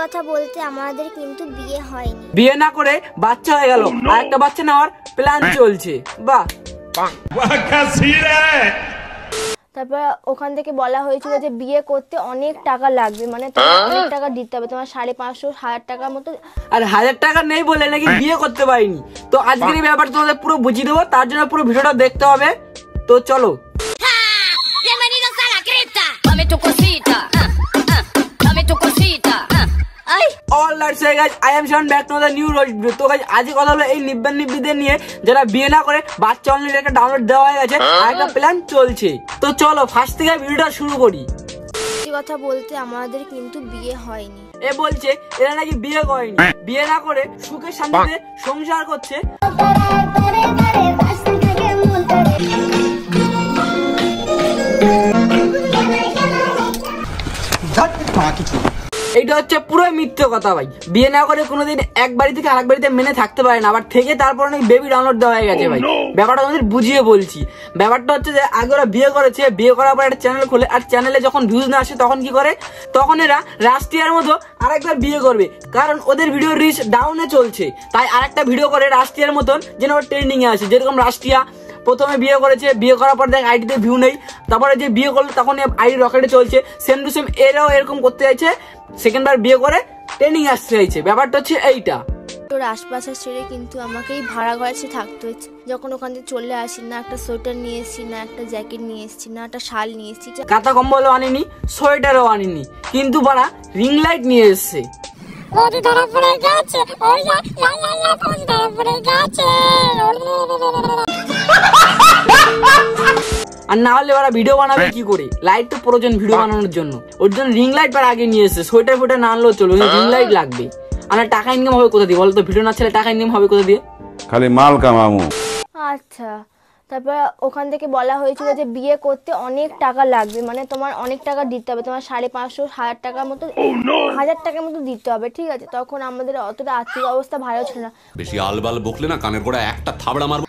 কথা বলতে আমাদের কিন্তু বিয়ে হয়নি। বিয়ে না করে বাচ্চা হয়ে গেল, আর একটা বাচ্চা নেওয়ার প্ল্যান চলছে। বাহ, তারপর ওখান থেকে বলা হয়েছিল যে বিয়ে করতে অনেক টাকা লাগবে, মানে তোমার অনেক টাকা দিতে হবে, তোমার 550-1000 টাকার মতো। আর 1000 টাকা নেই বলে নাকি বিয়ে করতে পারিনি। তো আজকের এই ব্যাপারটা তোমাদের পুরো বুঝিয়ে দেবো, তার জন্য পুরো ভিডিওটা দেখতে হবে। তো চলো। Alright, so guys, I am Sean back to the new video. তো guys, আজকে কথা হলো এই নিব্বাদের নিয়ে যারা বিয়ে না করে বাচ্চা অলরেডি একটা ডাউনলোড দেওয়া হয়ে গেছে, আর একটা প্ল্যান চলছে। তো চলো ফার্স্ট থেকে ভিডিওটা শুরু করি। এই কথা বলতে আমাদের কিন্তু বিয়ে হয়নি। এ বলছে এরা নাকি বিয়ে করেনি, বিয়ে না করে সুখের শান্তিতে সংসার করছে। এইটা হচ্ছে পুরো মিথ্যে কথা ভাই। বিয়ে না করে কোনোদিন এক বাড়ি থেকে আরেক বাড়িতে মেনে থাকতে পারে না, আবার থেকে তারপর অনেক বেবি ডাউনলোড দেওয়া হয়ে গেছে ভাই। ব্যাপারটা তোমাদের বুঝিয়ে বলছি। ব্যাপারটা হচ্ছে যে আগে ওরা বিয়ে করেছে, বিয়ে করার পর একটা চ্যানেল খোলে, আর চ্যানেলে যখন ভিউজ না আসে তখন কি করে, তখন এরা রাষ্ট্রিয়ার মতো আরেকবার বিয়ে করবে, কারণ ওদের ভিডিও রিচ ডাউনে চলছে। তাই আরেকটা ভিডিও করে রাষ্ট্রিয়ার মতন যেন ট্রেন্ডিং এ আসে। যেরকম রাষ্ট্রিয়া প্রথমে বিয়ে করেছে, বিয়ে করার পর দেখ আইডিতে ভিউ নেই, তারপরে যে বিয়ে করলো তখন আইডি রকেটে চলছে। সেম টু সেম এরাও এরকম করতে চাইছে, সেকেন্ডবার বিয়ে করে ট্রেনিং আসতে চাইছে। ব্যাপারটা হচ্ছে এইটা। তোর আশপাশে ছেড়ে কিন্তু আমাকেই ভাড়া ঘরে থাকতে হচ্ছে। যখন ওখান থেকে চলে আসি, না একটা সোয়েটার নিয়ে এসেছি, না একটা জ্যাকেট নিয়ে এসেছি, না একটা শাল নিয়ে এসেছি, কাঁথা কম্বলও আনিনি, সোয়েটারও আনিনি, কিন্তু বাড়া রিং লাইট নিয়ে এসছে। আর না হলে ওরা ভিডিও বানাবে কি করে? লাইট তো প্রয়োজন ভিডিও বানানোর জন্য, ওর জন্য রিং লাইট আর আগে নিয়ে এসছে। সোয়েটার ফোয়েটার না আনলেও চলো, রিং লাইট লাগবে। আর টাকা ইনকাম হবে কোথা দিয়ে বলো তো? ভিডিও না ছেলে টাকা ইনকাম হবে কোথা দিয়ে? খালি মাল কামামু। আচ্ছা, তারপর ওখান থেকে বলা হয়েছিল যে বিয়ে করতে অনেক টাকা লাগবে, মানে তোমার অনেক টাকা দিতে হবে, তোমার 550-1000 টাকার মতো, 1000 টাকার মতো দিতে হবে, ঠিক আছে? তখন আমাদের অতটা আর্থিক অবস্থা ভালো ছিল না। বেশি আলবাল বকলে না কানের গোড়া একটা থাবড়া মারবো।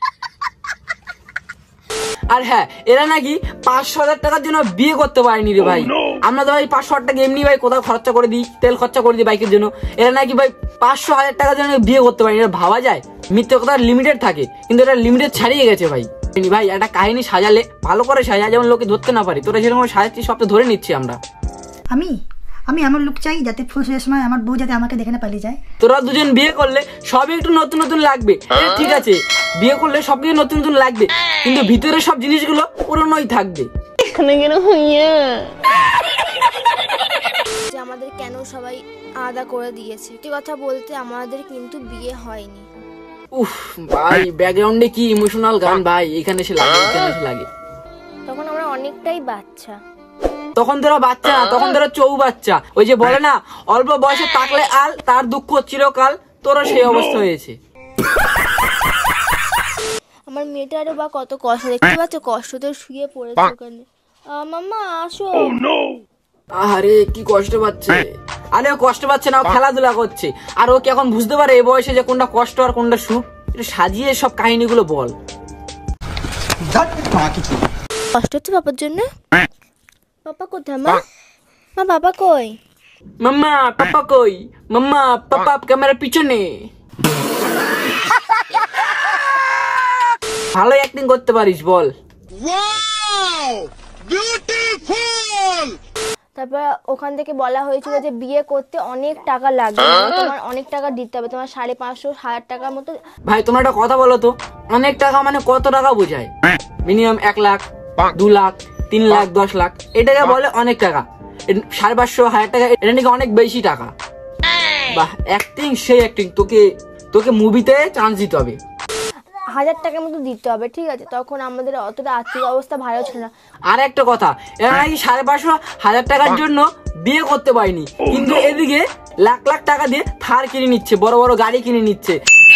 আর হ্যাঁ, এরা নাকি 500,000 টাকার জন্য বিয়ে করতে পারেনি রে ভাই। আমরা তো ভাই 500,000 টাকা এমনি ভাই কোথাও খরচা করে দিই, তেল খরচা করে দিই বাইকের জন্য। এরা নাকি ভাই 500,000 টাকার জন্য বিয়ে করতে পারেনি। এটা ভাবা যায়? মিথ্যে কথা লিমিটেড থাকে, কিন্তু এটা লিমিটেড ছাড়িয়ে গেছে ভাই। ভাই একটা কাহিনী সাজালে ভালো করে সাজা, যেমন লোকে ধরতে না পারি। তোরা যেরকম সাজাচ্ছিস সব তো ধরে নিচ্ছি আমরা। আমি আমার লুক চাই যাতে ফুল শেষের সময় আমার বউ যাতে আমাকে দেখে না পালিয়ে যায়। তোরা দুজন বিয়ে করলে সবই একটু নতুন নতুন লাগবে, ঠিক আছে? বিয়ে করলে সবকিছু নতুন নতুন লাগবে, কিন্তু ভিতরে সব জিনিসগুলো পুরনোই থাকবে। আমাদের কেন সবাই আলাদা করে দিয়েছে। এই কথা বলতে আমাদের কিন্তু বিয়ে হয়নি। উফ ভাই, ব্যাকগ্রাউন্ডে কি ইমোশনাল গান ভাই, এখানে এসে লাগে, এখানে এসে লাগে। তখন আমরা অনেকটাই বাচ্চা। তখন তোরা বাচ্চা না, তখন তোরা চৌবাচ্চা। ওই যে বলে না, অল্প বয়সে থাকলে আল, তার দুঃখ চিরকাল। তোরা সেই অবস্থা হয়েছে। আমার মেয়েটারও বা কত কষ্ট, দেখতে পাচ্ছ? কষ্টতে শুয়ে পড়েছে ওখানে। মাম্মা আসো। আরে কি কষ্ট পাচ্ছে। আরে ও কষ্ট পাচ্ছে না, ও খেলাধুলা করছে। আর ও কি এখন বুঝতে পারে এই বয়সে যে কোনটা কষ্ট আর কোনটা সুখ? একটু সাজিয়ে সব কাহিনীগুলো বল। কষ্ট হচ্ছে বাবার জন্য? পাপা কোথায়? মা বাবা কই? মাম্মা পাপা কই? মাম্মা পাপা ক্যামেরার পিছনে। ভালো অ্যাক্টিং করতে পারিস, বল। তারপর ওখান থেকে বলা হয়েছিল যে বিয়ে করতে অনেক টাকা লাগবে, মানে তোমার অনেক টাকা দিতে হবে, তোমার 550-1000 টাকার মতো। ভাই তোমরা একটা কথা বলো তো, অনেক টাকা মানে কত টাকা বোঝায়? মিনিমাম 1 লাখ, 2 লাখ, 3 লাখ, 10 লাখ, এটাকে বলে অনেক টাকা। 550-1000 টাকা এটা নাকি অনেক বেশি টাকা। বাহ, অ্যাক্টিং সেই অ্যাক্টিং। তোকে মুভিতে চান্স দিতে হবে। 1000 টাকার মতো দিতে হবে, ঠিক আছে? তখন আমাদের অতটা আর্থিক অবস্থা ভালো ছিল না। আর একটা কথা, এরা নাকি 550-1000 টাকার জন্য বিয়ে করতে পারেনি, কিন্তু এদিকে লাখ লাখ টাকা দিয়ে থার কিনে নিচ্ছে, বড় বড় গাড়ি কিনে নিচ্ছে।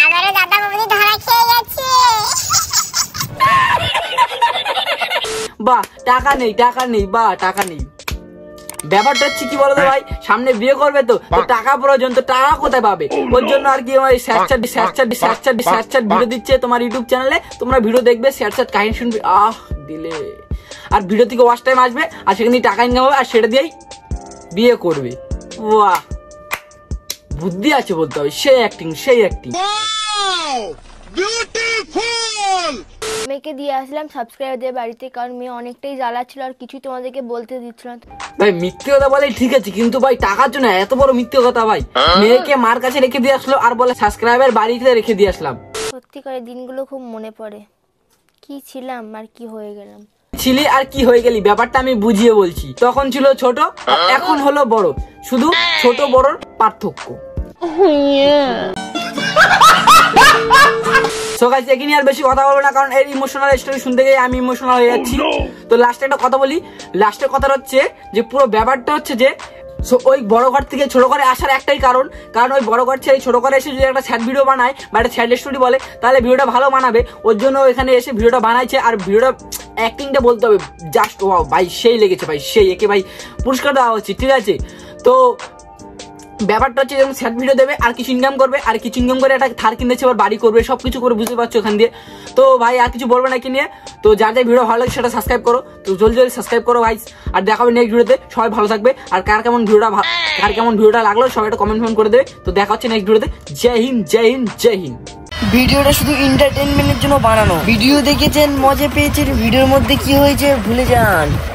বাহ, টাকা নেই, টাকা নেই, বাহ টাকা নেই। ব্যাপারটা হচ্ছে কি বলতো ভাই, সামনে বিয়ে করবে তো টাকা প্রয়োজন, তো টাকা কোথায় পাবে? ওর জন্য আর কি স্যাট ভিডিও দিচ্ছে তোমার ইউটিউব চ্যানেলে। তোমরা ভিডিও দেখবে, স্যাট কাহিনী শুনবে, দিলে। আর ভিডিও থেকে ওয়াচ টাইম আসবে, আর সেখানে টাকা ইনকাম হবে, আর সেটা দিয়েই বিয়ে করবে। বাহ, বুদ্ধি আছে বলতে হবে, সেই অ্যাক্টিং সেই অ্যাক্টিং। মেয়েকে দিয়ে আসলাম সাবস্ক্রাইবারদের বাড়িতে, কারণ মেয়ে অনেকটাই জ্বালা ছিল আর কিছুই তোমাদেরকে বলতে দিচ্ছিল না। ভাই মিথ্যে কথা বলে ঠিক আছে, কিন্তু ভাই টাকার জন্য এত বড় মিথ্যে কথা ভাই? মেয়েকে মার কাছে রেখে দিয়ে আসলো আর বলে সাবস্ক্রাইবার বাড়িতে রেখে দিয়ে আসলাম। সত্যি করে দিনগুলো খুব মনে পড়ে, কি ছিলাম আর কি হয়ে গেলাম। ছিলি আর কি হয়ে গেলি ব্যাপারটা আমি বুঝিয়ে বলছি। তখন ছিল ছোট, এখন হলো বড়, শুধু ছোট বড়র পার্থক্য। সো গাইস এখানে আর বেশি কথা বলবো না, কারণ এর ইমোশনাল স্টোরি শুনতে গিয়ে আমি ইমোশনাল হয়ে যাচ্ছি। তো লাস্টে একটা কথা বলি, লাস্টের কথাটা হচ্ছে যে পুরো ব্যাপারটা হচ্ছে যে ওই বড় ঘর থেকে ছোট ঘরে আসার একটাই কারণ ওই বড় ঘর ছেড়ে ছোট ঘরে এসে যদি একটা স্যাড ভিডিও বানায় বা একটা স্যাড স্টোরি বলে, তাহলে ভিডিওটা ভালো বানাবে। ওর জন্য এখানে এসে ভিডিওটা বানাইছে। আর ভিডিওটা অ্যাক্টিংটা বলতে হবে জাস্ট ওয়াও ভাই, সেই লেগেছে ভাই, সেই। একে ভাই পুরস্কার দেওয়া উচিত, ঠিক আছে? তো ব্যাপারটা হচ্ছে যেমন স্যাড ভিডিও দেবে আর কিছু ইনকাম করবে, আর কিছু ইনকাম করে একটা থার কিনেছে, আবার বাড়ি করবে, সবকিছু করে, বুঝতে পারছো এখান দিয়ে। তো ভাই আর কিছু বলবো না কি নিয়ে। তো যার যার ভিডিও ভালো লাগে সেটা সাবস্ক্রাইব করো, তো জলদি জলদি সাবস্ক্রাইব করো ভাই। আর দেখাবে নেক্সট ভিডিওতে, সবাই ভালো থাকবে। আর কার কেমন ভিডিওটা লাগলো সবাই একটা কমেন্ট করে দেবে। তো দেখা হচ্ছে নেক্সট ভিডিওতে। জয় হিন্দ, জয় হিন্দ, জয় হিন্দ। ভিডিওটা শুধু এন্টারটেইনমেন্টের জন্য বানানো। ভিডিও দেখেছেন, মজা পেয়েছেন, ভিডিওর মধ্যে কি হয়েছে ভুলে যান।